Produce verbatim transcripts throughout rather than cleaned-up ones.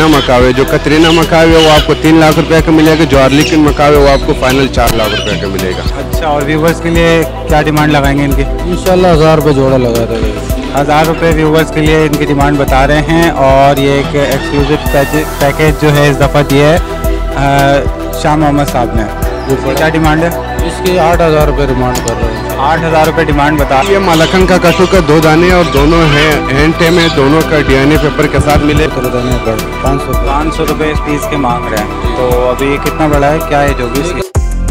कतरीना मकावे, जो कतरीना मकावे वो आपको तीन लाख रुपए का मिलेगा, जो आर्लिकन मकावे वो आपको फाइनल चार लाख रुपए का मिलेगा। अच्छा, और व्यूवर्स के लिए क्या डिमांड लगाएंगे इनकी? इंशाल्लाह हज़ार रुपये जोड़ा लगा देंगे। हज़ार रुपये व्यूवर्स के लिए इनकी डिमांड बता रहे हैं। और ये एक एक्सक्लूसिव पैकेज जो है इस दफ़ा दिया है शाह मोहम्मद साहब ने। क्या डिमांड है इसकी? आठ हज़ार रुपये डिमांड कर रहे हैं। आठ हज़ार रुपये डिमांड बता। ये मालकन का कटू का दो दाने और दोनों है हैंड टेम है, दोनों का डीएनए पेपर के साथ मिले पाँच सौ पाँच सौ रुपये पीस के मांग रहे हैं। तो अभी ये कितना बड़ा है, क्या है जो भी इसकी?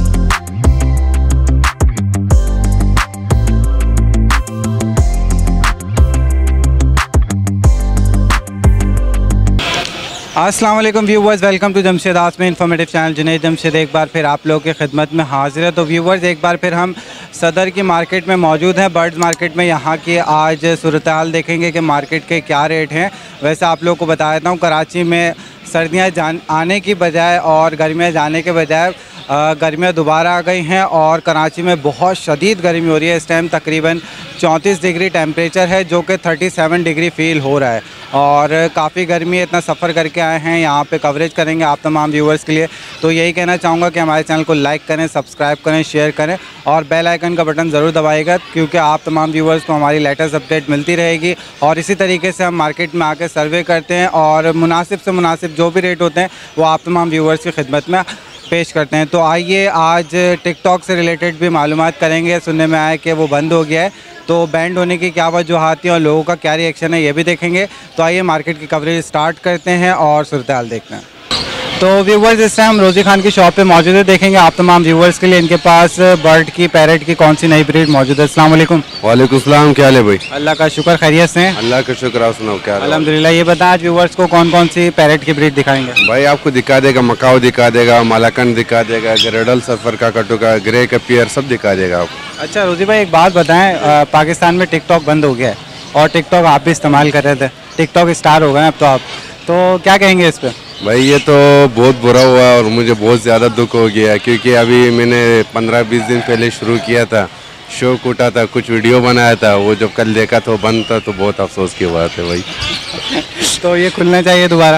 अस्सलाम वालेकुम viewers, welcome to Jamshed Aasmi informative channel. Junaid Jamshed एक बार फिर आप लोगों की खिदमत में हाजिर है। तो व्यूवर्स, एक बार फिर हम सदर की मार्केट में मौजूद हैं, बर्ड्स मार्केट में। यहाँ की आज सूरत हाल देखेंगे कि मार्केट के क्या रेट हैं। वैसे आप लोगों को बता देता हूँ, कराची में सर्दियाँ जान आने की बजाय और गर्मियाँ जाने के बजाय गर्मियाँ दोबारा आ गई हैं और कराची में बहुत शदीद गर्मी हो रही है। इस टाइम तकरीबन चौंतीस डिग्री टेम्परेचर है, जो कि सैंतीस डिग्री फ़ील हो रहा है और काफ़ी गर्मी है। इतना सफ़र करके आए हैं, यहाँ पे कवरेज करेंगे आप तमाम व्यूवर्स के लिए। तो यही कहना चाहूँगा कि हमारे चैनल को लाइक करें, सब्सक्राइब करें, शेयर करें और बेल आइकन का बटन ज़रूर दबाइएगा, क्योंकि आप तमाम व्यूवर्स को हमारी लेटेस्ट अपडेट मिलती रहेगी। और इसी तरीके से हम मार्केट में आकर सर्वे करते हैं और मुनासिब से मुनासिब जो भी रेट होते हैं वो आप तमाम व्यूवर्स की खिदमत में पेश करते हैं। तो आइए आज टिकटॉक से रिलेटेड भी मालूमात करेंगे। सुनने में आया कि वो बंद हो गया है, तो बैंड होने की क्या वजूहात है और लोगों का क्या रिएक्शन है ये भी देखेंगे। तो आइए मार्केट की कवरेज स्टार्ट करते हैं और सूरत हाल देखते हैं। तो व्यूवर्स, इस टाइम रोज़ी खान की शॉप पे मौजूद है, देखेंगे आप तमाम व्यूवर्स के लिए इनके पास बर्ड की, पैरेट की कौन सी नई ब्रीड मौजूद है। अस्सलाम वालेकुम। वालेकुम सलाम, क्या हाल है भाई? अल्लाह का शुक्र, खैरियत से हैं? अल्लाह का शुक्र, आप सुनाओ क्या? अल्हम्दुलिल्लाह। ये बताएं आज व्यूवर्स को कौन कौन सी पैरेट की ब्रीड दिखाएंगे? भाई आपको दिखा देगा, मकाओ दिखा देगा, मालाकन दिखा देगा, ग्रेडल सफ़र का कटू का, ग्रे का पियर सब दिखा देगा आपको। अच्छा रोज़ी भाई, एक बात बताएं, पाकिस्तान में टिकटॉक बंद हो गया है और टिकटॉक आप भी इस्तेमाल कर रहे थे, टिकटॉक स्टार हो गए अब तो आप, तो क्या कहेंगे इस पर? भाई ये तो बहुत बुरा हुआ और मुझे बहुत ज़्यादा दुख हो गया, क्योंकि अभी मैंने पंद्रह बीस दिन पहले शुरू किया था, शो कूटा था, कुछ वीडियो बनाया था, वो जब कल देखा तो बंद था, तो बहुत अफसोस की बात है भाई। तो ये खुलना चाहिए दोबारा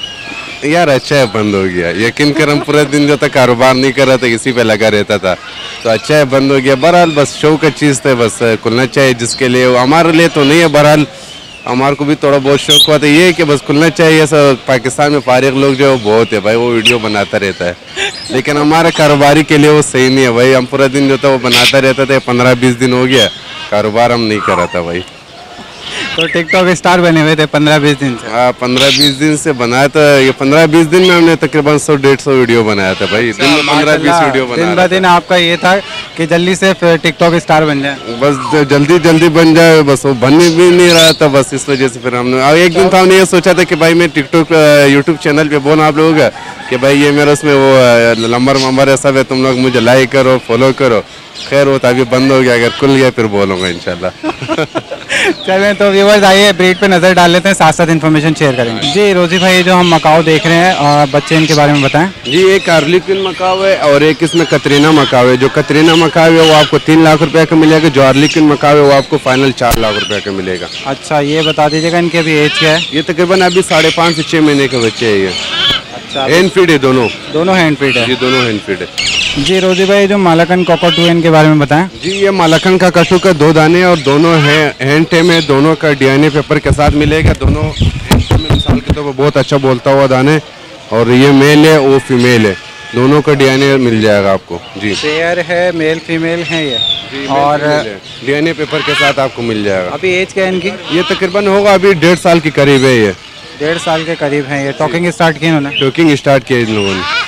यार। अच्छा है बंद हो गया, यकीन कर हम पूरे दिन जो था कारोबार नहीं कर रहा था, इसी पे लगा रहता था, तो अच्छा है बंद हो गया। बहरहाल बस शो का चीज़ था, बस खुलना चाहिए जिसके लिए, हमारे लिए तो नहीं है, बहरहाल हमारे को भी थोड़ा बहुत शौक हुआ था, ये है कि बस खुलना चाहिए। सब पाकिस्तान में फारिग लोग जो बहुत है भाई, वो वीडियो बनाता रहता है, लेकिन हमारे कारोबारी के लिए वो सही नहीं है भाई। हम पूरा दिन जो था वो बनाता रहता था, पंद्रह बीस दिन हो गया कारोबार हम नहीं कर रहा था भाई। तो टिकटॉक स्टार बने हुए थे पंद्रह बीस दिन से? हाँ, पंद्रह बीस दिन से बनाया था। ये पंद्रह बीस दिन में हमने तकरीबन सौ डेढ़ सौ वीडियो बनाया था भाई। दिन में पंद्रह बीस वीडियो बनाया। दिन ब दिन आपका ये था कि जल्दी से टिकटॉक स्टार बन जाए, बस जल्दी जल्दी बन जाए, बस वो बन भी नहीं रहा था, बस इस वजह से फिर हमने और एक दिन तो हमने ये सोचा था कि भाई मैं टिकटॉक यूट्यूब चैनल पे बोलूँ आप लोगों का कि भाई ये मेरा उसमें वो नंबर वंबर है सब है, तुम लोग मुझे लाइक करो, फॉलो करो। खैर वो तो अभी बंद हो गया, अगर खुल गया फिर बोलूँगा इंशाल्लाह। चलें तो व्यूवर्स आइए ब्रीड पे नज़र डाल लेते हैं, साथ साथ इन्फॉर्मेशन शेयर करेंगे। जी रोज़ी भाई, जो हम मकाओ देख रहे हैं और बच्चे इनके बारे में बताएं। जी एक आर्लिकन मकाओ है और एक इसमें कतरीना मकाओ है। जो कतरीना मकाओ है वो आपको तीन लाख रुपए का मिलेगा, जो आर्लिकन मकाओ है वो आपको फाइनल चार लाख रुपए का मिलेगा। अच्छा, ये बता दीजिएगा इनकी अभी एज क्या है? ये तकरीबन अभी साढ़े पाँच से छः महीने के बच्चे है ये। अच्छा, हैंड फीड है दोनों? दोनों हैंड फीड है? जी दोनों हैंड फीड है। जी रोज़ी भाई, जो मालकन कॉकटू है इनके बारे में बताएं। जी ये मालकन का कटू का दो दाने और दोनों है हैंड टेम है, दोनों का डीएनए पेपर के साथ मिलेगा। दोनों हैंड टेम में मिसाल के तौर पर बहुत अच्छा बोलता हुआ दाने, और ये मेल है वो फीमेल है, दोनों का डीएनए मिल जाएगा आपको। जी पेयर है, मेल फीमेल है ये, जी, और डीएनए पेपर के साथ आपको मिल जाएगा। अभी एज क्या है इनकी? ये तकरीबन होगा अभी डेढ़ साल के करीब है, ये डेढ़ साल के करीब है। ये टॉकिंग स्टार्ट की इन्होंने? टॉकिंग स्टार्ट किया इन लोगों ने।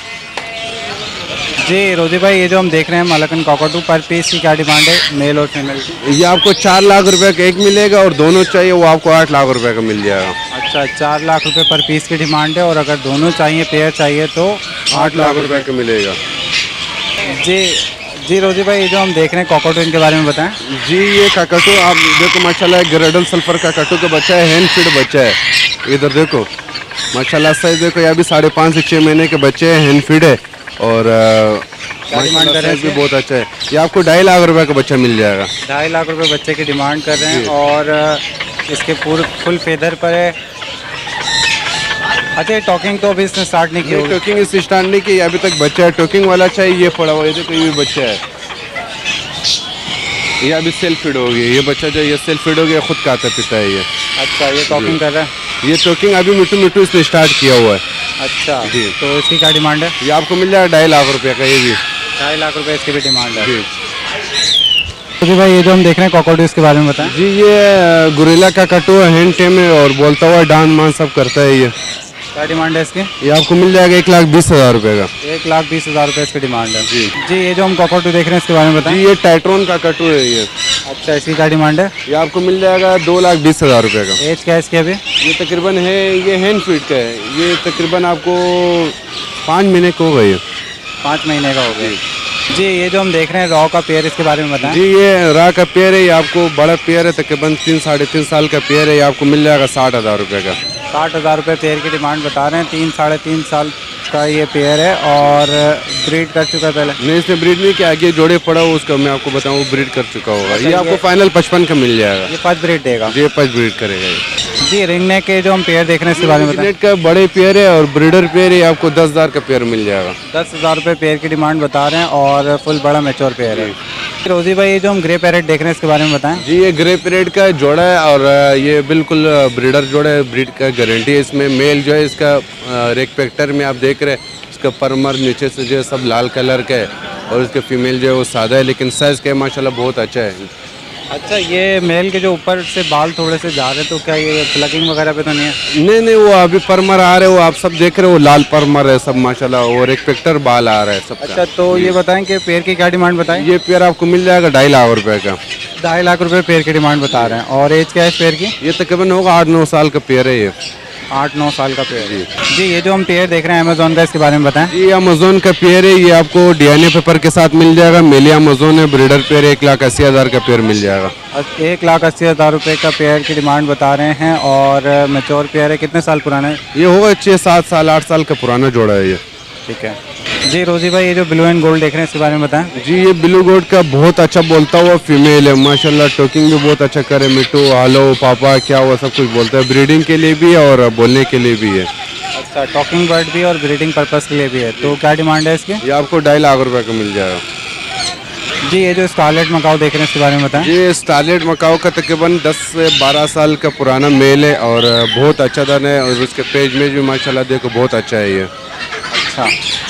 जी रोज़ी भाई, ये जो हम देख रहे हैं मालकन कॉकटू, पर पीस की क्या डिमांड है मेल और फीमेल? ये आपको चार लाख रुपए का एक मिलेगा और दोनों चाहिए वो आपको आठ लाख रुपए का मिल जाएगा। अच्छा, चार लाख रुपए पर पीस की डिमांड है और अगर दोनों चाहिए, पेयर चाहिए, तो आठ लाख रुपए का मिलेगा। जी जी रोज़ी भाई, ये जो हम देख रहे हैं कॉकटू, इनके बारे में बताएं। जी ये काकटू आप देखो माशाल्लाह, ग्रेडल सल्फर का काकटू का बच्चा है, हैंड फीड बच्चा है। इधर देखो माशाल्लाह साइज देखो, ये भी साढ़े पाँच से छः महीने के बच्चे हैं, हैंड फीड है और डिमांड कर रहे हैं भी बहुत अच्छा है। ये आपको ढाई लाख रुपए का बच्चा मिल जाएगा। ढाई लाख रुपए बच्चे की डिमांड कर रहे हैं और इसके पूरे फुल फेदर पर है। अच्छा, ये टॉकिंग तो अभी इसने स्टार्ट नहीं की होगी। टोकिंग इस स्टार्ट नहीं की, अभी तक बच्चा है। टोकिंग वाला चाहिए, ये पड़ा हुआ, ये देखो ये भी बच्चा है, ये अभी सेल्फ फीड हो गई। ये बच्चा जो ये सेल्फ फीड हो गया, खुद खाता पीता है ये। अच्छा, ये टॉकिंग कर रहा है। ये टोकिंग अभी मिट्टू मिट्टू इसने स्टार्ट किया हुआ है। अच्छा जी। तो इसकी क्या डिमांड है? ये आपको मिल जाएगा ढाई लाख रुपए का, ये भी ढाई लाख रुपए इसकी भी डिमांड है। जी। जी भाई, ये जो हम देख रहे हैं कॉकरोच, इसके बारे में बताएं। जी, ये गुरिल्ला का कटो है, हैंड टेम है और बोलता हुआ डांस मान सब करता है। ये क्या डिमांड है इसकी? ये आपको मिल जाएगा एक लाख बीस हज़ार रुपये का। एक लाख बीस हज़ार रुपये इसकी डिमांड है। जी। जी, ये जो हम कॉकरोच देख रहे हैं इसके बारे में बताएं। जी, ये टाइट्रोन का कटो है ये। अच्छा, इसकी क्या डिमांड है? ये आपको मिल जाएगा दो लाख बीस हज़ार रुपये का। एज क्या है इसकी अभी? ये तकरीबन है, ये हैंड फीड का है। ये तकरीबन आपको पाँच महीने का होगा ये। पाँच महीने का हो गया। जी, ये जो हम देख रहे हैं रॉ का पेयर, इसके बारे में बताएं। जी, ये रा का पेयर है, ये आपको बड़ा पेयर है, तकरीबन तीन साढ़े तीन साल का पेयर है। ये आपको मिल जाएगा साठ हज़ार रुपये का। साठ हज़ार रुपये पेयर की डिमांड बता रहे हैं। तीन साढ़े तीन साल का ये पेयर है और ब्रीड कर चुका है पहले। नहीं, इसने ब्रीड नहीं किया, आगे जोड़े पड़ा हो उसका मैं आपको बताऊँ, वो ब्रीड कर चुका होगा। अच्छा, ये आपको ये- फाइनल पचपन का मिल जाएगा। ये फर्स्ट ब्रीड देगा। ये पच ब्रीड करेगा ये। जी, रिंग नेक के जो हम पेयर देख रहे हैं इसके बारे में बताएं। नेट का बड़े पेयर है और ब्रीडर पेयर है, आपको दस हज़ार का पेयर मिल जाएगा। दस हज़ार रुपये पेयर की डिमांड बता रहे हैं और फुल बड़ा मैच्योर पेयर है। रोजी भाई, ये जो हम ग्रे पैरेट देख रहे हैं इसके बारे में बताएं। जी, ये ग्रे पीरियड का जोड़ा है और अ, ये बिल्कुल ब्रीडर जोड़ा है, ब्रीड का गारंटी है इसमें। मेल जो है इसका रेक पैक्टर में आप देख रहे हैं, इसका परमर नीचे से जो है सब लाल कलर का है और इसका फीमेल जो है वो सादा है, लेकिन साइज़ का माशाल्लाह बहुत अच्छा है। अच्छा, ये मेल के जो ऊपर से बाल थोड़े से जा रहे हैं, तो क्या ये प्लगिंग वगैरह पे तो नहीं है? नहीं नहीं, वो अभी परमर आ रहे हो, आप सब देख रहे हो, लाल परमर है सब माशाल्लाह, और एक पेक्टर बाल आ रहा है सब। अच्छा, तो ये बताएं कि पेयर की क्या डिमांड बताएं। ये पेयर आपको मिल जाएगा ढाई लाख रुपए का। ढाई लाख रुपए पेयर की डिमांड बता रहे हैं। और एज क्या है इस पेयर की? ये तकरीबन होगा आठ नौ साल का पेयर है ये। आठ नौ साल का पेयर है। जी, ये जो हम पेयर देख रहे हैं अमेजोन का, इसके बारे में बताएं। ये अमेजोन का पेयर है, ये आपको डीएनए पेपर के साथ मिल जाएगा। मेले अमेजोन है, ब्रीडर पेयर एक लाख अस्सी हज़ार का पेयर मिल जाएगा। एक लाख अस्सी हज़ार रुपये का पेयर की डिमांड बता रहे हैं और मैच्योर पेयर है। कितने साल पुराना है? ये होगा छः सात साल आठ साल का पुराना जोड़ा है ये। ठीक है। जी रोजी भाई, ये जो ब्लू एंड गोल्ड देख रहे हैं इसके बारे में बताएं। जी, ये ब्लू गोल्ड का बहुत अच्छा बोलता हुआ फीमेल है माशाल्लाह, टोकिंग भी बहुत अच्छा करे, मिट्टू हेलो पापा क्या हुआ सब कुछ बोलता है। ब्रीडिंग के लिए भी और बोलने के लिए भी है। अच्छा, टॉकिंग बर्ड भी और ब्रीडिंग पर्पस के लिए भी है। तो क्या डिमांड है इसकी? ये आपको ढाई लाख रुपए का मिल जाएगा। जी, ये जो स्कारलेट मकाऊ देख रहे हैं इसके बारे में बताएं। ये स्टारलेट मकाओ का तकरीबन दस से बारह साल का पुराना मेल है और बहुत अच्छा दाना है और उसके पेज में भी माशाल्लाह देखो बहुत अच्छा है ये। अच्छा,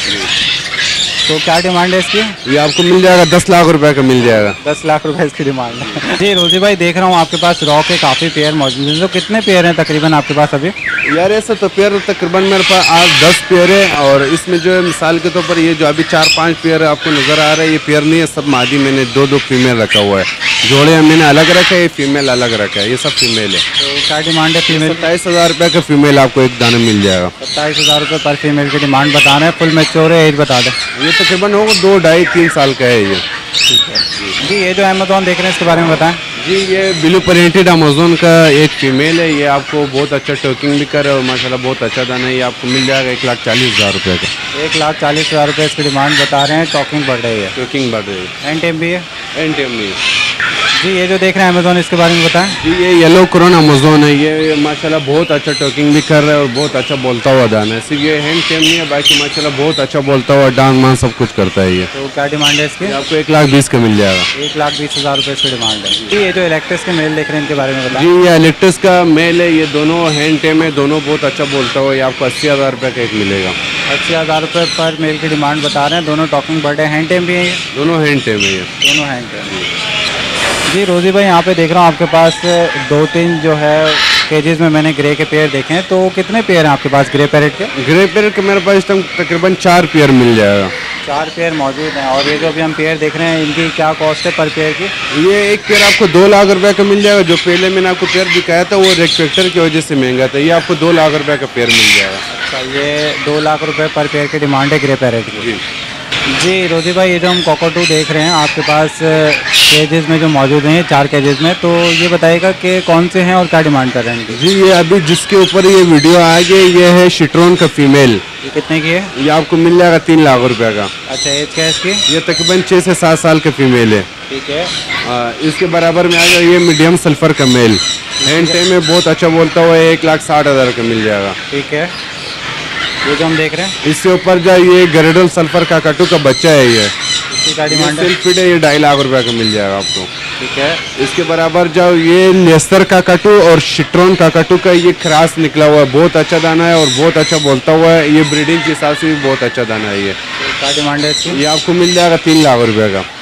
तो क्या डिमांड है इसकी? ये आपको मिल जाएगा दस लाख रुपए का मिल जाएगा। दस लाख रुपए इसकी डिमांड है। जी रोजी भाई, देख रहा हूँ आपके पास रॉ के काफ़ी पेयर मौजूद हैं। तो कितने पेयर हैं तकरीबन आपके पास अभी? यार ऐसा तो पेयर तकरीबन मेरे पास आज दस पेयर है और इसमें जो है मिसाल के तौर पर ये जो अभी चार पांच पेयर आपको नज़र आ रहा है, ये पेयर नहीं है, सब मादी मैंने दो दो फीमेल रखा हुआ है। जोड़े मैंने अलग रखा है, ये फीमेल अलग रखा है, ये सब फीमेल है। तो क्या डिमांड है फीमेल? सत्ताईस हज़ार रुपये का फीमेल आपको एक दाना मिल जाएगा। सत्ताईस हज़ार रुपये पर फीमेल की डिमांड बता रहे हैं। फुल मैच्योर है, एज बता दें। ये तकरीबन होगा दो ढाई तीन साल का है ये। ठीक है जी, ये जो अमेजोन देख रहे हैं इसके बारे में बताएं। जी, ये ब्लू प्रिंटेड अमेजोन का एक फीमेल है, ये आपको बहुत अच्छा टोकिंग भी करे और माशाल्लाह बहुत अच्छा दाना है। ये आपको मिल जाएगा एक लाख चालीस हज़ार रुपये का। एक लाख चालीस हज़ार रुपये इसकी डिमांड बता रहे हैं। टॉकिंग बढ़ रही है, टोकिंग बढ़ रही है, एंड टेम भी है। एंड टेम नहीं है। जी, ये जो देख रहे हैं अमेजोन, इसके बारे में बताएं। जी, ये येलो क्रोन अमेजोन है, ये माशाल्लाह बहुत अच्छा टोकिंग भी कर रहा है और बहुत अच्छा बोलता हुआ दाना है। सिर्फ ये हैंड टेम नहीं है, बाकी माशाल्लाह बहुत अच्छा बोलता हुआ डांस मान सब कुछ करता है ये। तो क्या डिमांड है इसकी? ये आपको एक लाख बीस का मिल जाएगा। एक लाख बीस हज़ार रुपये इसकी डिमांड है। जी, ये जो इलेक्ट्रिस के मेल देख रहे हैं इनके बारे में बताएं। जी, ये इलेक्ट्रिस का मेल है, ये दोनों हैंड टेम है, दोनों बहुत अच्छा बोलता हुआ। ये आपको अस्सी हज़ार रुपये का एक मिलेगा। अस्सी हज़ार रुपये पर मेल की डिमांड बता रहे हैं। दोनों टॉकिंग बर्ड है, हैंड टेम भी है ये? दोनों हैंड टेम है ये। दोनों हैंड टेम। जी रोजी भाई, यहाँ पे देख रहा हूँ आपके पास दो तीन जो है केजेस में मैंने ग्रे के पेयर देखे हैं। तो कितने पेयर हैं आपके पास ग्रे पैरेट के? ग्रे पेयर के मेरे पास इस टाइम तकरीबन चार पेयर मिल जाएगा। चार पेयर मौजूद हैं। और ये जो अभी हम पेयर देख रहे हैं, इनकी क्या कॉस्ट है पर पेयर की? ये एक पेयर आपको दो लाख रुपए का मिल जाएगा। जो पहले मैंने आपको पेयर दिखाया था वो रेक फैक्टर की वजह से महंगा था, ये आपको दो लाख रुपए का पेयर मिल जाएगा। अच्छा, ये दो लाख रुपए पर पेयर की डिमांड है ग्रे पैरेट की। जी जी रोजी भाई, ये जो हम कॉकटू देख रहे हैं आपके पास केजेस में जो मौजूद हैं, चार केजेस में, तो ये बताइएगा कि कौन से हैं और क्या डिमांड कर रहे हैं इनकी? जी, ये अभी जिसके ऊपर ये वीडियो आ गई ये है शिट्रोन का फीमेल। ये कितने की है? ये आपको मिल जाएगा तीन लाख रुपए का। अच्छा, एज क्या है इसकी? ये तकरीबन छः से सात साल का फीमेल है। ठीक है। आ, इसके बराबर में आ गया ये मीडियम सल्फर का मेल, हैंड टाइम में बहुत अच्छा बोलता हुआ है, एक लाख साठ हज़ार का मिल जाएगा। ठीक है। ये जो हम देख रहे हैं इसके ऊपर जो ये गरेडल सल्फर काकाटू का बच्चा है, ये इसकी क्या डिमांड है? सेल्फ है, ये ढाई लाख रुपए का मिल जाएगा आपको। ठीक है। इसके बराबर जो ये लेस्टर काकाटू और शिट्रोन काकाटू का ये क्रॉस निकला हुआ है, बहुत अच्छा दाना है और बहुत अच्छा बोलता हुआ है। ये ब्रीडिंग के हिसाब से भी बहुत अच्छा दाना है। ये क्या डिमांड है इसकी? ये आपको मिल जाएगा तीन लाख रुपए का।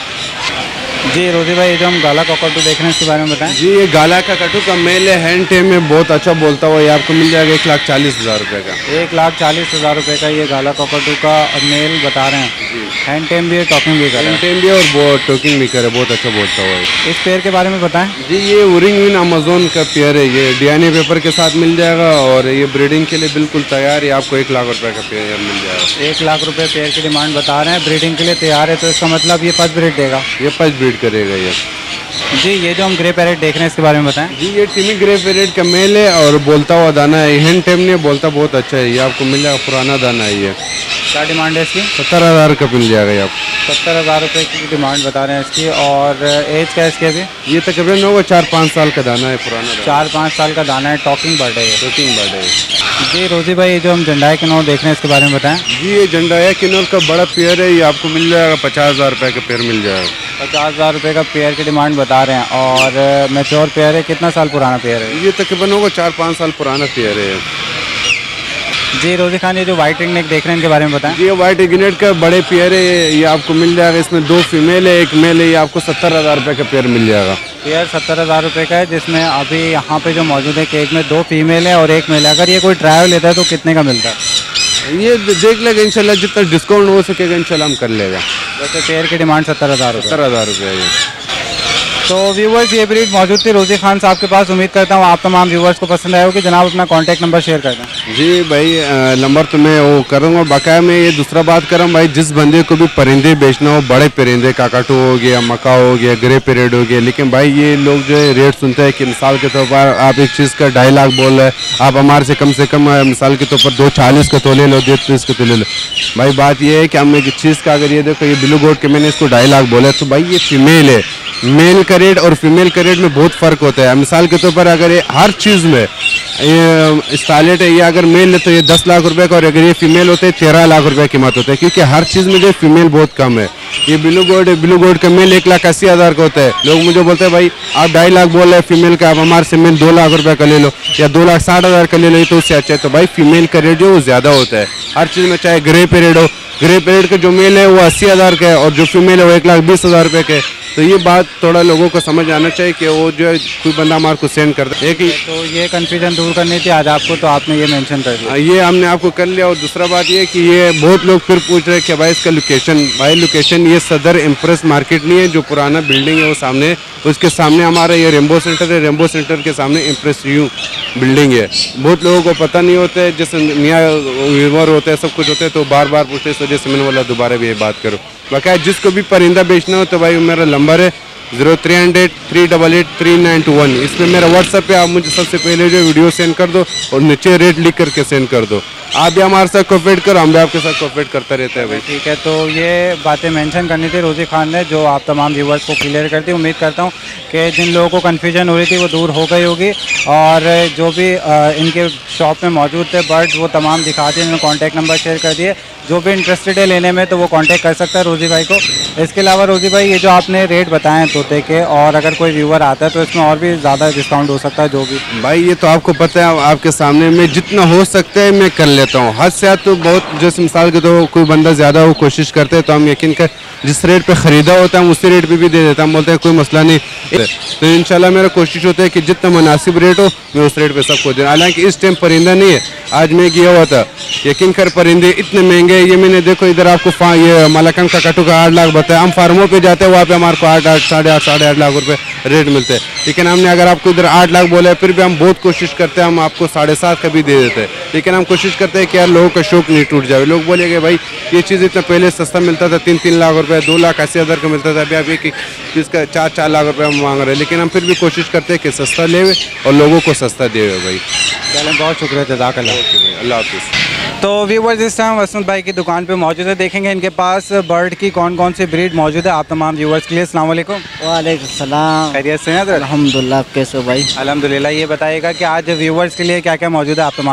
जी रोजी भाई, ये जो हम गाला काकाटू देख रहे हैं इसके बारे में बताएं। जी ये गाला काकाटू का मेल है, हैंड टेम में बहुत अच्छा बोलता हुआ। ये आपको मिल जाएगा एक लाख चालीस हज़ार रुपये का। एक लाख चालीस हज़ार रुपये का ये गाला काकाटू का मेल बता रहे हैं। हैंड टेम भी है, टॉकिंग भी कर रहा है। हैंड टेम भी है और बहुत टॉकिंग भी करे, बहुत अच्छा बोलता हुआ है। इस पेयर के बारे में बताएं। जी ये उरिंग विन अमेजोन का पेयर है, ये डीएनए पेपर के साथ मिल जाएगा और ये ब्रीडिंग के लिए बिल्कुल तैयार है। आपको एक लाख रुपए का पेयर मिल जाएगा। एक लाख रुपए पेयर की डिमांड बता रहे हैं, ब्रीडिंग के लिए तैयार है, तो इसका मतलब ये फर्स्ट ब्रीड देगा। ये फर्स्ट ब्रीड करेगा ये। जी ये जो हम ग्रे पैरेट देख रहे हैं इसके बारे में बताएं। जी ये टिमी ग्रे पैरेट का मेल है और बोलता हुआ दाना है। हैंड टेम नहीं बोलता, बहुत अच्छा है। ये आपको मिल जाएगा, पुराना दाना है। ये क्या डिमांड है इसकी? सत्तर हज़ार का मिल जाएगा ये आपको। सत्तर हज़ार रुपये की डिमांड बता रहे हैं इसकी। और एज क्या है इसकी अभी? ये तकरीबन होगा चार पाँच साल का दाना है, पुराना दाना। चार पाँच साल का दाना है, टॉकिंग बर्ड है ये। टॉकिंग बर्ड है। जी रोजी भाई, ये जो हम जंडाई किन्नौर देख रहे हैं इसके बारे में बताएं। जी ये जंडाया किन्नौर का बड़ा पेयर है, ये आपको मिल जाएगा पचास हज़ार रुपये का पेयर मिल जाएगा। पचास हज़ार रुपये का पेयर की डिमांड बता रहे हैं। और मैच्योर पेयर है, कितना साल पुराना पेयर है? ये तकरीबन होगा चार पाँच साल पुराना पेयर है। जी रोजी खान, ये जो वाइट रिंग नेक देख रहे हैं इनके बारे में बताएं। ये वाइट इग्नेट का बड़े पेयर है, ये आपको मिल जाएगा। इसमें दो फीमेल है, एक मेल है। ये आपको सत्तर हज़ार रुपये का पेयर मिल जाएगा। पेयर सत्तर हज़ार रुपये का है, जिसमें अभी यहाँ पे जो मौजूद है केक में दो फीमेल है और एक मेल है। अगर ये कोई ट्रायल लेता है तो कितने का मिलता है? ये देख लेगा इंशाल्लाह, जितना डिस्काउंट हो सकेगा इंशाल्लाह हम कर लेगा। वैसे पेयर की डिमांड सत्तर हज़ार रुपये सत्तर हज़ार रुपये है। तो व्यूवर्स, ये ब्रीड मौजूद थी रोजी खान साहब के पास। उम्मीद करता हूँ आप तमाम व्यूवर्स को पसंद आया होगी। जनाब अपना कॉन्टैक्ट नंबर शेयर कर दें। जी भाई, नंबर तो मैं वो करूँगा बकाया। मैं ये दूसरा बात करूँ भाई, जिस बंदे को भी परिंदे बेचना हो, बड़े परिंदे काकाटू हो गया, मका हो गया, ग्रे पेरेड हो गया, लेकिन भाई ये लोग जो है रेट सुनते हैं कि मिसाल के तौर पर आप एक चीज़ का ढाई लाख बोल रहे हैं, आप हमारे से कम से कम मिसाल के तौर पर दो चालीस का तोले लो, दो तीस का तोले लो। भाई बात ये है कि हम एक चीज़ का, अगर ये देखो ये ब्लू गोट के मैंने इसको ढाई लाख बोला, तो भाई ये फीमेल है। मेल का रेट और फीमेल का रेट में बहुत फ़र्क होता है। मिसाल के तौर पर अगर ये हर चीज़ में ये स्टालेट है, ये अगर मेल है तो ये दस लाख रुपए का, और अगर ये फीमेल होते हैं तेरह लाख रुपए कीमत होता है, क्योंकि हर चीज़ में जो फीमेल बहुत कम है। ये ब्लू गोल्ड है, ब्लू गोल्ड का मेल एक लाख अस्सी हज़ार का होता है। लोग मुझे बोलते हैं भाई आप ढाई लाख बोल रहे हैं फीमेल का, आप हमारे से मेल दो लाख रुपए का ले लो या दो लाख साठ हज़ार का ले लो, ये तो उससे अच्छा है। तो भाई फीमेल का रेट जो वो ज़्यादा होता है हर चीज़ में, चाहे ग्रे पेरेड हो, ग्रे पेरेड का जो मेल है वो अस्सी हज़ार का है और जो फीमेल है वो एक लाख बीस हज़ार रुपये का है। तो ये बात थोड़ा लोगों को समझ आना चाहिए कि वो जो है कोई बंदा हमारे को सेंड कर दे। एक तो ये कन्फ्यूजन दूर करनी थी आज आपको, तो आपने ये मेंशन कर दिया। ये हमने आपको कर लिया। और दूसरा बात ये कि ये बहुत लोग फिर पूछ रहे हैं कि भाई इसका लोकेशन, भाई लोकेशन ये सदर इम्प्रेस मार्केट नहीं है, जो पुराना बिल्डिंग है वो सामने, उसके सामने हमारा ये रेम्बो सेंटर है। रेम्बो सेंटर के सामने इम्प्रेस यू बिल्डिंग है। बहुत लोगों को पता नहीं होता है, जैसे नया व्यूवर होता है, सब कुछ होता है, तो बार बार पूछते हैं। इस वजह से मैंने बोला दोबारा भी ये बात करो। बाकायदा जिसको भी परिंदा बेचना हो तो भाई मेरा नंबर है zero three hundred three double eight three nine two one. इसमें मेरा व्हाट्सएप पे आप मुझे सबसे पहले जो वीडियो सेंड कर दो और नीचे रेट लिख करके सेंड कर दो। आप भी हमारे साथ कोऑपरेट करो, हम भी आपके साथ कोऑपरेट करता रहता है भाई। ठीक है, तो ये बातें मेंशन करनी थी रोजी खान ने, जो आप तमाम व्यूवर्स को क्लियर करती। उम्मीद करता हूँ कि जिन लोगों को कन्फ्यूजन हो रही थी वो दूर हो गई होगी। और जो भी इनके शॉप में मौजूद थे बर्ड्स वो तमाम दिखाते हैं। इन्होंने कॉन्टैक्ट नंबर शेयर कर दिए। जो भी इंटरेस्टेड है लेने में तो वो कांटेक्ट कर सकता है रोजी भाई को। इसके अलावा रोजी भाई, ये जो आपने रेट बताए हैं तोते के, और अगर कोई व्यूवर आता है तो इसमें और भी ज़्यादा डिस्काउंट हो सकता है जो भी? भाई ये तो आपको पता है, आपके सामने में जितना हो सकता है मैं कर लेता हूँ। हद से तो बहुत, जैसे मिसाल के तो कोई बंदा ज़्यादा वो कोशिश करते हैं तो हम यकीन कर जिस रेट पे ख़रीदा होता है उसी रेट पे भी दे देता हम, बोलते हैं कोई मसला नहीं। तो इंशाल्लाह मेरा कोशिश होता है कि जितना मुनासिब रेट हो मैं उस रेट पे सबको दे। हालांकि इस टाइम परिंदा नहीं है, आज मैं गया हुआ था, यकीन कर परिंदे इतने महंगे। ये मैंने देखो इधर आपको ये मलाकन का काटू का आठ लाख बताया। हम फार्मों पे जाते हैं वहाँ पे हमारे को आठ आठ साढ़े आठ साढ़े आठ लाख रुपए रेट मिलते हैं, लेकिन हमने अगर आपको इधर आठ लाख बोला है फिर भी हम बहुत कोशिश करते हैं, हम आपको साढ़े सात का भी दे देते हैं। लेकिन हम कोशिश करते हैं कि यार लोगों का शौक नहीं टूट जाए। लोग बोलेंगे भाई ये चीज़ इतना पहले सस्ता मिलता था, तीन तीन लाख रुपये दो लाख अस्सी हज़ार का मिलता था, अभी आप एक चीज़ का चार चार लाख रुपये हम मांग रहे हैं। लेकिन हम फिर भी कोशिश करते हैं कि सस्ता ले और लोगों को सस्ता दे भाई। चलें, बहुत शुक्रिया, जज़ाकल्लाह, अल्लाह हाफ़िज़। तो व्यूवर्स, इस टाइम वसंत भाई की दुकान पे मौजूद है। देखेंगे इनके पास बर्ड की कौन कौन सी ब्रीड मौजूद है आप तमाम व्यूवर्स के लिए। अस्सलाम वालेकुम। वालेकुम सलाम। खैरियत से हैं? अल्हम्दुलिल्लाह, आप कैसे हो भाई? अल्हम्दुलिल्लाह। ये बताइएगा कि आज व्यूवर्स के लिए क्या क्या मौजूद है आप तमाम व्यूवर्स के लिए?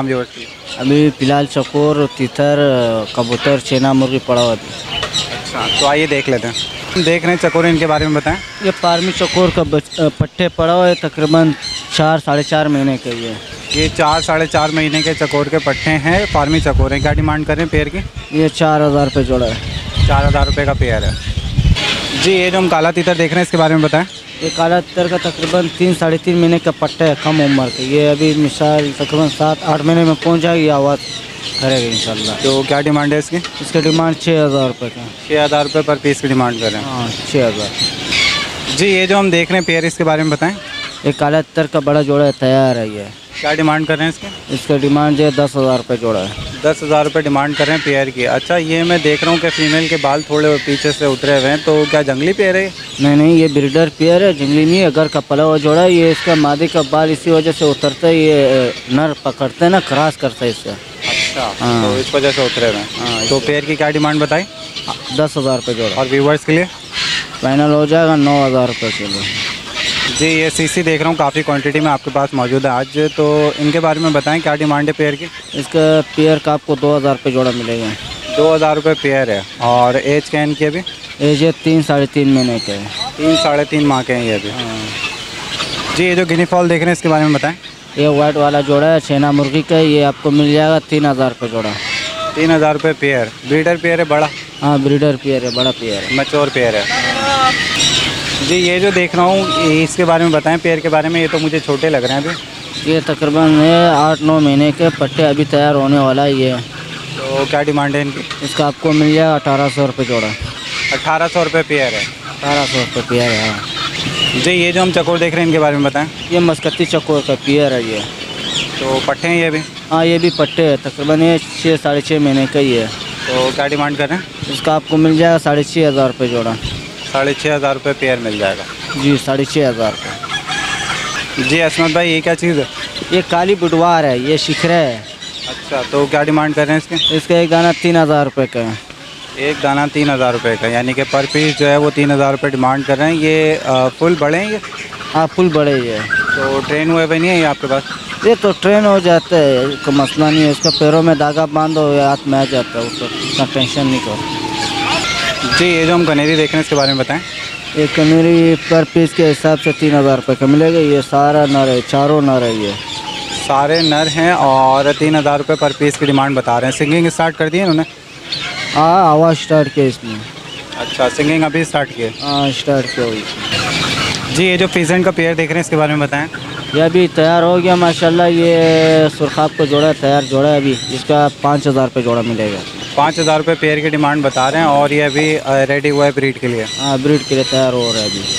अभी? अभी फिलहाल चकोर, तितर, कबूतर, चेना मुर्गी पड़ा हुआ अभी। अच्छा, तो आइए देख लेते हैं। हम देख रहे हैं चकोर, इनके बारे में बताएं। ये फार्मी चकोर का बच- अ, पट्टे पड़ा हुआ है, तकरीबन चार साढ़े चार महीने के ये। ये चार साढ़े चार महीने के चकोर के पट्टे हैं, फार्मी चकोर हैं। क्या डिमांड करें पेयर की? ये चार हज़ार रुपये जोड़ा है। चार हज़ार रुपये का पेयर है जी। ये जो हम काला तीतर देख रहे हैं, इसके बारे में बताएं। ये काला तितर का तकरीबन तीन साढ़े तीन महीने का पट्टा है, कम उम्र का। ये अभी मिसाल तकरीबन सात आठ महीने में पहुंच जाएगी, आवाज़ करेगा इंशाल्लाह। तो क्या डिमांड है इसकी? इसका डिमांड छः हज़ार रुपये का। छः हज़ार रुपये पर पीस की डिमांड कर रहे हैं हाँ, छः हज़ार। जी। ये जो हम देख रहे हैं पेयर, इसके बारे में बताएं। ये काला तितर का बड़ा जोड़ा है, तैयार है ये। क्या डिमांड कर रहे हैं इसके? इसका डिमांड जो है दस हज़ार रुपये जोड़ा है। दस हज़ार रुपये डिमांड कर रहे हैं पेयर की। अच्छा, ये मैं देख रहा हूँ कि फीमेल के बाल थोड़े पीछे से उतरे हुए हैं, तो क्या जंगली पेयर है? नहीं नहीं, ये ब्रीडर पेयर है, जंगली नहीं है। अगर का पला हुआ जोड़ा है, ये इसका मादी का बाल इसी वजह से उतरता है, ये नर पकड़ते हैं ना, क्रॉस करता है इससे। अच्छा, हाँ। तो इस वजह से उतरे हुए हैं। हाँ, तो पेयर की क्या डिमांड बताई? दस हज़ार रुपये जोड़ा। और व्यूवर्स के लिए फाइनल हो जाएगा नौ हज़ार रुपये किलो। जी। ये सीसी देख रहा हूँ काफ़ी क्वांटिटी में आपके पास मौजूद है आज, तो इनके बारे में बताएं क्या डिमांड है पेयर की? इसका पेयर का आपको दो हज़ार रुपये जोड़ा मिलेगा। दो हज़ार रुपये पेयर है। और एज क्या है इनकी अभी? एज ये तीन साढ़े तीन महीने के है। तीन साढ़े तीन माह के हैं ये अभी। हाँ। जी। ये जो गिनी फॉल देख रहे हैं, इसके बारे में बताएं। ये वाइट वाला जोड़ा है, छेना मुर्गी का, ये आपको मिल जाएगा तीन हज़ार रुपये जोड़ा। तीन हज़ार रुपये पेयर। ब्रीडर पेयर है बड़ा? हाँ, ब्रीडर पेयर है, बड़ा पेयर है। मैच्योर पेयर है जी। ये जो देख रहा हूँ, ये इसके बारे में बताएं पेयर के बारे में। ये तो मुझे छोटे लग रहे हैं अभी। ये तकरीबन है आठ नौ महीने के पट्टे, अभी तैयार होने वाला है ये। तो क्या डिमांड है इनकी? इसका आपको मिल जाएगा अठारह सौ रुपये जोड़ा। अठारह सौ रुपये पेयर है। अठारह सौ रुपये पेयर है। हाँ। जी। ये जो हम चकोर देख रहे हैं, इनके बारे में बताएं। ये मस्कती चकोर का पेयर है ये। तो पट्टे हैं ये भी? हाँ, ये भी पट्टे है, तकरीबन ये छः साढ़े छः महीने का ही है। तो क्या डिमांड कर रहे हैं? इसका आपको मिल जाएगा साढ़े छः हज़ार रुपये जोड़ा। साढ़े छः हज़ार रुपये पेयर मिल जाएगा जी, साढ़े छः हज़ार रुपये। जी। असमत भाई, ये क्या चीज़ है? ये काली बुटवार है, ये शिखरा है। अच्छा, तो क्या डिमांड कर रहे हैं इसके? इसका एक दाना तीन हज़ार रुपये का है। एक दाना तीन हज़ार रुपये का, यानी कि पर पीस जो है वो तीन हज़ार रुपये डिमांड कर रहे हैं। ये आ, फुल बड़े हैं ये? हाँ, फुल बड़े ही है। तो ट्रेन हुए हुए नहीं है ये आपके पास? ये तो ट्रेन हो जाता है, कोई मसला नहीं है। उसका पैरों में धागा बांधो, ये हाथ में आ जाता है, उसको इतना टेंशन नहीं करो। जी। ये जो हम कनेरी देख रहे हैं, इसके बारे में बताएं। ये कनेरी पर पीस के हिसाब से तीन हज़ार रुपये का मिलेगा। ये सारा नर है, चारों नर है ये। सारे नर हैं और तीन हज़ार रुपये पर पीस की डिमांड बता रहे हैं। सिंगिंग स्टार्ट कर दी है उन्होंने? हाँ, आवाज़ स्टार्ट किया इसमें। अच्छा, सिंगिंग अभी स्टार्ट किए? हाँ, स्टार्ट किया हुई। जी। ये जो फीजेंट का पेयर देख रहे हैं, इसके बारे में बताएं। ये अभी तैयार हो गया माशाल्लाह। ये सुरखाब को जोड़ा है, तैयार जोड़ा है अभी। इसका पाँच हज़ार रुपये जोड़ा मिलेगा। पाँच हज़ार रुपये पेयर की डिमांड बता रहे हैं और ये अभी रेडी हुआ है ब्रीड के लिए? हाँ, ब्रीड के लिए तैयार हो रहा है अभी।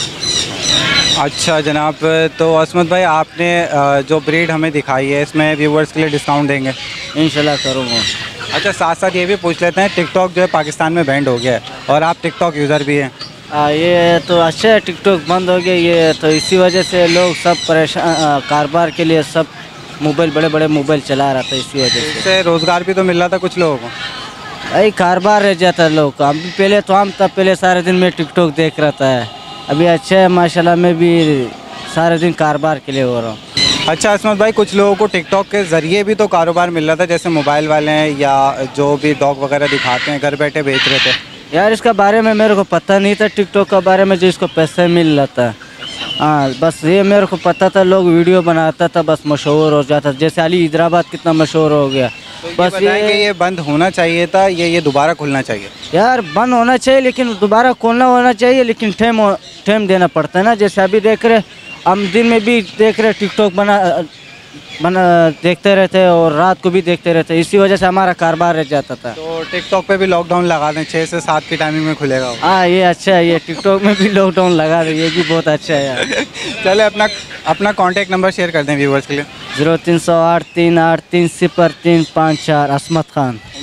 अच्छा जनाब, तो असमत भाई आपने अ, जो ब्रीड हमें दिखाई है, इसमें व्यूवर्स के लिए डिस्काउंट देंगे? इंशाल्लाह करूँगा। अच्छा, साथ साथ ये भी पूछ लेते हैं, टिकटॉक जो है पाकिस्तान में बैंड हो गया है और आप टिकटॉक यूज़र भी हैं। आ, ये तो अच्छा है, टिकटॉक बंद हो गया ये तो, इसी वजह से लोग सब परेशान, कारोबार के लिए सब मोबाइल, बड़े बड़े मोबाइल चला रहा था, इसी वजह से। इससे रोज़गार भी तो मिल रहा था कुछ लोगों को? भाई कारोबार रह जाता है लोग का। अभी पहले तो हम तब पहले सारे दिन में टिकटॉक देख रहता है। अभी अच्छा है माशाल्लाह, मैं भी सारे दिन कारोबार के लिए हो रहा हूँ। अच्छा असमत भाई, कुछ लोगों को टिकटॉक के ज़रिए भी तो कारोबार मिल रहा था, जैसे मोबाइल वाले हैं या जो भी डॉग वगैरह दिखाते हैं, घर बैठे बेच रहे थे। यार इसका बारे में मेरे को पता नहीं था, टिकटॉक के बारे में, जिसको पैसे मिल रहा था। हाँ, बस ये मेरे को पता था, लोग वीडियो बनाता था, बस मशहूर हो जाता। जैसे अली हैदराबाद कितना मशहूर हो गया। तो बस ये, ये ये बंद होना चाहिए था, ये ये दोबारा खुलना चाहिए? यार बंद होना चाहिए, लेकिन दोबारा खोलना होना चाहिए, लेकिन टाइम टाइम देना पड़ता है ना। जैसे अभी देख रहे हम, दिन में भी देख रहे टिकटॉक बना बना देखते रहते और रात को भी देखते रहते, इसी वजह से हमारा कारोबार रह जाता था। तो टिकटॉक पे भी लॉकडाउन लगा दें, छः से सात की टाइमिंग में खुलेगा वो। हाँ, ये अच्छा है, ये टिकटॉक में भी लॉकडाउन लगा दें, ये भी बहुत अच्छा है यार। चले अपना अपना कॉन्टैक्ट नंबर शेयर कर दें व्यूवर्स के लिए। जीरो तीन सौ आठ तीन आठ तीन सिफर तीन पाँच चार। असमत खान।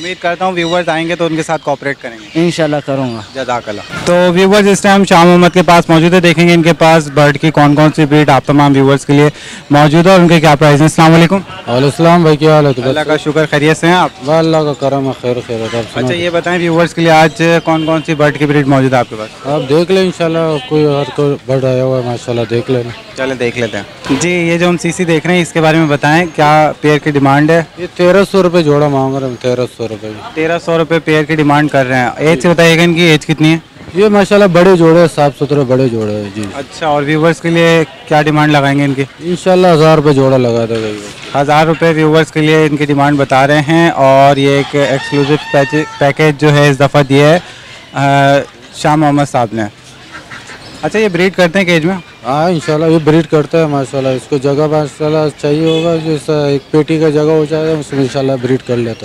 उम्मीद करता हूँ व्यूवर्स आएंगे तो उनके साथ कोऑपरेट करेंगे। इंशाल्लाह करूँगा। जज़ाकल्लाह। तो व्यूवर्स इस टाइम शाह मोहम्मद के पास मौजूद है, देखेंगे इनके पास बर्ड की कौन कौन सी ब्रीड आप तमाम व्यूवर्स के लिए मौजूद है और उनके क्या प्राइस हैं। अस्सलाम वालेकुम। वालेकुम भाई, क्या हाल है? अल्लाह का शुक्र, खैरियत से हैं आप? अल्लाह का करम है, खैर खैर है। अच्छा ये बताएं व्यूवर्स के लिए आज कौन कौन सी बर्ड की ब्रीड मौजूद है आपके पास? आप देख लें इंशाल्लाह, कोई हर कोई बर्ड आया हुआ है माशाल्लाह, देख लेना। चले देख लेते हैं जी। ये जो हम सीसी देख रहे हैं इसके बारे में बताएं, क्या पेयर की डिमांड है? ये तेरह सौ रुपये जोड़ा मांग रहे हैं, तेरह सौ रुपये तेरह सौ रुपये पेयर की डिमांड कर रहे हैं। एज से बताइएगा इनकी एज कितनी है? ये माशाल्लाह बड़े जोड़े, साफ सुथरे बड़े जोड़े हैं जी। अच्छा, और व्यूवर्स के लिए क्या डिमांड लगाएंगे इनकी? इंशाल्लाह हज़ार रुपये जोड़ा लगा देगा। हज़ार रुपये व्यूवर्स के लिए इनकी डिमांड बता रहे हैं और ये एक एक्सक्लूसिव पैकेज जो है इस दफ़ा दिया है शाह मोहम्मद साहब ने। अच्छा ये ब्रीड करते हैं केज में? हाँ इंशाल्लाह ये ब्रीड करता है माशाल्लाह। इसको जगह माशाल्लाह चाहिए होगा, जैसा एक पेटी का जगह हो जाएगा उसमें इंशाल्लाह ब्रीड कर लेता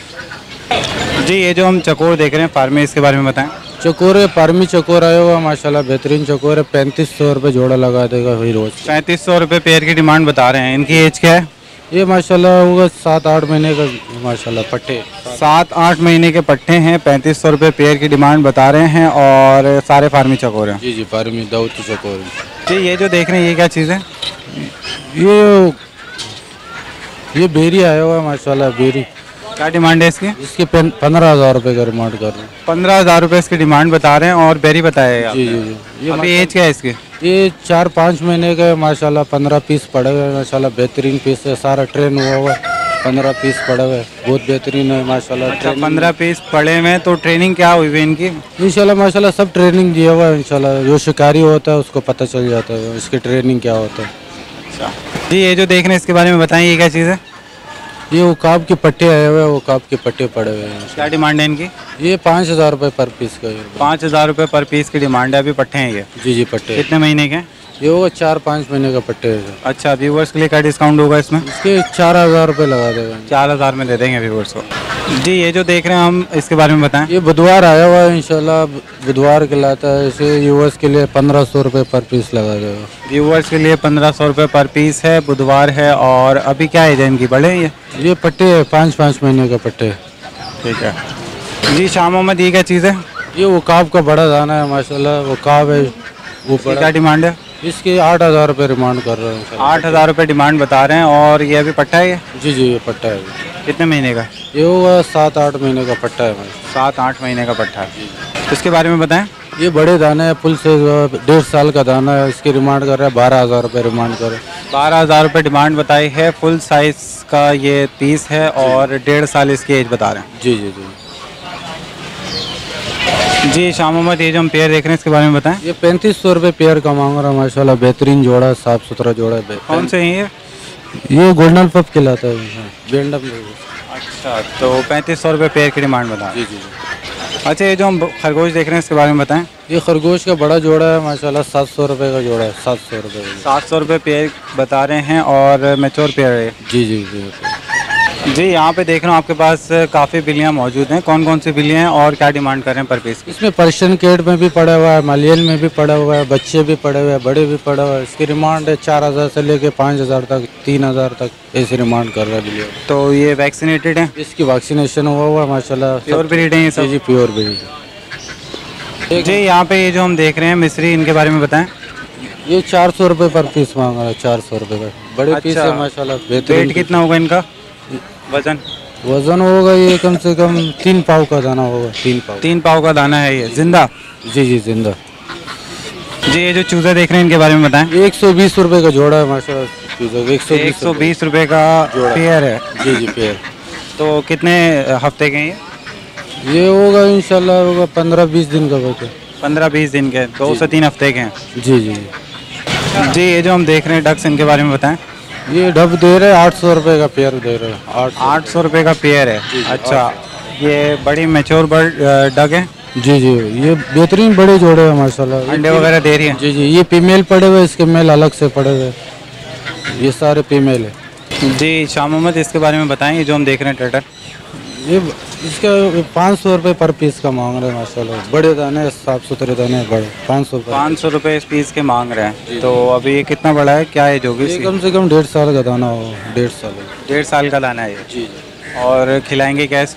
है जी। ये जो हम चकोर देख रहे हैं फार्मे, इसके बारे में बताएं। चकोर है, फार्मी चकोर आया हुआ माशाल्लाह, बेहतरीन चकोर है। पैंतीस सौ रुपये जोड़ा लगा देगा वही रोज। पैंतीस सौ रुपये पेयर की डिमांड बता रहे हैं। इनकी एज क्या है? ये माशाल्लाह होगा सात आठ महीने का माशाल्लाह पट्टे, सात आठ महीने के पट्टे हैं। पैंतीस सौ रुपये पेयर की डिमांड बता रहे हैं और सारे फार्मी चकोर हैं। जी जी फार्मी दाऊदी चकोर जी। ये जो देख रहे हैं ये क्या चीज़ है? ये ये बेरी आया हुआ है माशाल्लाह, बेरी। क्या डिमांड है इसकी? इसके पंद्रह हज़ार रुपये का डिमांड कर रहे हैं। पंद्रह हज़ार रुपये इसकी डिमांड बता रहे हैं और बेरी बताया जी जी जी। ये अभी एज क्या है इसकी? ये चार पाँच महीने का है माशाल्लाह, पंद्रह पीस पड़े हुए हैं माशाल्लाह, बेहतरीन पीस है, सारा ट्रेन हुआ हुआ है। पंद्रह पीस पड़े हुए बहुत बेहतरीन है माशाल्लाह। अच्छा, पंद्रह पीस पड़े हुए हैं। तो ट्रेनिंग क्या हुई है इनकी? इंशाल्लाह माशाल्लाह सब ट्रेनिंग दिया हुआ है इंशाल्लाह। जो शिकारी होता है उसको पता चल जाता है इसकी ट्रेनिंग क्या होता है। अच्छा जी। ये जो देख रहे हैं इसके बारे में बताएं, ये क्या चीज़ है? ये उकाब के पट्टे आए हुए हैं, उकाब के पट्टे पड़े हुए हैं। क्या डिमांड है इनकी? ये पाँच हज़ार रुपये पर पीस का। पाँच हज़ार रुपये पर पीस की डिमांड है। अभी पट्टे हैं ये? जी जी पट्टे। कितने महीने के हैं? ये होगा चार पाँच महीने का पट्टे है। अच्छा, व्यूवर्स के लिए क्या डिस्काउंट होगा इसमें? इसके चार हज़ार रुपये लगा देगा। चार हज़ार में दे देंगे व्यूवर्स को जी। ये जो देख रहे हैं हम इसके बारे में बताएं। ये बुधवार आया हुआ है इंशाल्लाह, बुधवार कहलाता है। इसे यूएस के लिए पंद्रह सौ रुपये पर पीस लगा देगा। व्यूवर्स के लिए पंद्रह सौ रुपये पर पीस है, बुधवार है। और अभी क्या है इनकी? बड़े हैं ये? ये पट्टे है, पाँच पाँच महीने का पट्टे। ठीक है जी। शाह मोहम्मद ये क्या चीज़ है? ये उकाब का बड़ा दाना है माशाल्लाह, उकाब है वो। क्या डिमांड है इसकी? आठ हज़ार रुपये डिमांड कर रहे हैं। आठ हज़ार रुपये डिमांड बता रहे हैं। और ये अभी पट्टा है ये? जी जी ये पट्टा है। कितने महीने का? ये होगा सात आठ महीने का पट्टा है। सात आठ महीने का पट्टा है। इसके बारे में बताएं। ये बड़े दाने हैं, पुल से डेढ़ साल का दाना है। इसकी डिमांड कर रहा है बारह हज़ार रुपये डिमांड कर रहे हैं। बारह हज़ार रुपये डिमांड बताई है। फुल साइज का ये पीस है और डेढ़ साल इसकी एज बता रहे हैं। जी जी जी जी। शाह मोहम्मद ये जो हम पेयर देख रहे हैं इसके बारे में बताएं। ये पैंतीस सौ रुपये पेयर का मांग रहा है माशाल्लाह, बेहतरीन जोड़ा, साफ सुथरा जोड़ा है। कौन से हैं ये? ये गोल्डन पप कहलाता है। बेंडम। अच्छा, तो पैंतीस सौ रुपये पेयर की डिमांड बता। जी जी। अच्छा ये जो हम खरगोश देख रहे हैं इसके बारे में बताएं। ये खरगोश का बड़ा जोड़ा है माशाल्लाह, सात सौ रुपये का जोड़ा है। सात सौ रुपये का। सात सौ रुपये पेयर बता रहे हैं और मैच्योर पेयर है। जी जी जी जी। यहाँ पे देख रहा हूँ आपके पास काफ़ी बिल्लियाँ मौजूद हैं। कौन कौन सी बिल्लियाँ हैं और क्या डिमांड कर रहे हैं पर पीस? इसमें पर्शियन कैट में भी पड़ा हुआ है, मलियन में भी पड़ा हुआ है, बच्चे भी पड़े हुए हैं, बड़े भी पड़ा हुआ है। इसकी डिमांड है चार हज़ार से लेके पाँच हज़ार तक, तीन हज़ार तक ऐसी डिमांड कर रहा है बिल्लियाँ। तो ये वैक्सीनेटेड है? इसकी वैक्सीनेशन हुआ हुआ है माशाल्लाह। प्योर ब्रीड है ये सब? जी प्योर ब्रीड। जी। यहाँ पे ये जो हम देख रहे हैं मिस्री, इनके बारे में बताएं। ये चार सौ रुपये पर पीस मांग रहा है। चार सौ रुपये का बड़े अच्छा। पीस है माशाल्लाह, बेहतरीन। वेट कितना होगा इनका? वजन? वजन होगा ये कम से कम तीन पाव का दाना होगा। तीन पाव तीन पाव का दाना है ये जिंदा? जी जी जिंदा। जी। ये जो चूज़ा देख रहे हैं इनके बारे में बताएं। एक सौ बीस रुपये का जोड़ा है माशाल्लाह। एक सौ एक सौ बीस रुपये का पेयर है? जी जी पेयर। तो कितने हफ्ते के हैं ये? ये होगा इंशाल्लाह होगा पंद्रह बीस दिन का बच्चा। पंद्रह बीस दिन के, दो से तीन हफ्ते के हैं। जी जी जी। ये जो हम देख रहे हैं डक्स, इनके बारे में बताएं। ये डब दे रहे हैं आठ सौ रुपये का पेयर दे रहे हैं। आठ आठ सौ रुपये का पेयर है। अच्छा, ये बड़ी मैच्योर बर्ड डग है? जी जी ये बेहतरीन बड़े जोड़े हैं माशाल्लाह। अंडे वगैरह दे रही है? जी जी। ये फीमेल पड़े हुए, इसके मेल अलग से पड़े हुए, ये सारे फीमेल है। जी। शाह मोहम्मद इसके बारे में बताएं। ये जो हम देख रहे हैं टर्टल, ये इसका पाँच सौ रुपये पर पीस का मांग रहे हैं माशाल्लाह। बड़े दाने, साफ सुथरे दाने, बड़े पाँच सौ पाँच सौ रुपये इस पीस के मांग रहे हैं। तो अभी ये कितना बड़ा है, क्या एज होगी इसकी? कम से कम डेढ़ साल का दाना होगा। डेढ़ साल डेढ़ साल का दाना है ये? जी जी। और खिलाएंगे क्या इसको?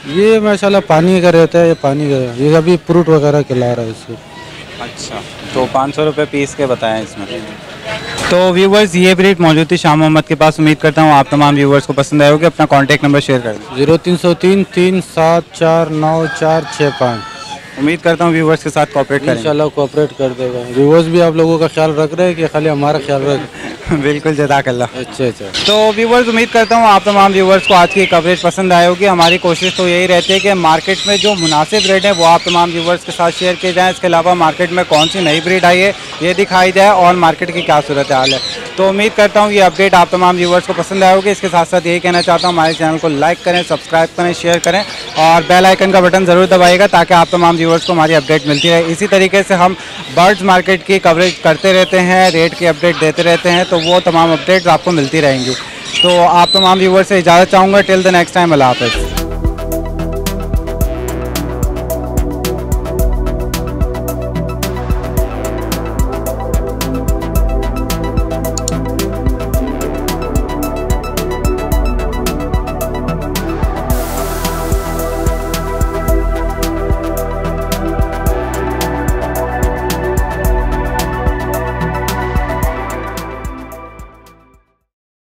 ये माशाल्लाह पानी का रहता है, ये पानी का, ये अभी फ्रूट वगैरह खिला रहा है इसको। अच्छा, तो पाँच सौ रुपये पीस के बताएं इसमें। तो व्यूवर्स ये ब्रीड मौजूद थी शाह मोहम्मद के पास। उम्मीद करता हूँ आप तमाम व्यूवर्स को पसंद आए होगी। अपना कॉन्टैक्ट नंबर शेयर कर दें। जीरो तीन सौ तीन तीन सात चार नौ चार छः पाँच। उम्मीद करता हूँ व्यूवर्स के साथ कोऑपरेट करेंगे। इंशाल्लाह कोऑपरेट कर देगा। व्यूवर्स भी आप लोगों का ख्याल रख रहे हैं कि खाली हमारा ख्याल रख। बिल्कुल, जज़ाकल्लाह। अच्छा अच्छा। तो व्यूवर्स उम्मीद करता हूँ आप तमाम व्यूवर्स को आज की कवरेज पसंद आए होगी। हमारी कोशिश तो यही रहती है कि मार्केट में जो मुनासिब रेट है वो आप तमाम व्यूवर्स के साथ शेयर किए जाएँ। इसके अलावा मार्केट में कौन सी नई ब्रीड आई है ये दिखाई जाए और मार्केट की क्या सूरत हाल है। तो उम्मीद करता हूँ ये अपडेट आप तमाम व्यूवर्स को पसंद आए होगी। इसके साथ साथ यही कहना चाहता हूँ हमारे चैनल को लाइक करें, सब्सक्राइब करें, शेयर करें और बेल आइकन का बटन ज़रूर दबाइएगा ताकि आप तमाम व्यूवर्स को हमारी अपडेट मिलती रहे। इसी तरीके से हम बर्ड्स मार्केट की कवरेज करते रहते हैं, रेट की अपडेट देते रहते हैं, तो वो तमाम अपडेट्स आपको मिलती रहेंगी। तो आप तमाम व्यूवर्स से इजाज़त चाहूँगा। टिल द नेक्स्ट टाइम, अल्लाह हाफ़िज़।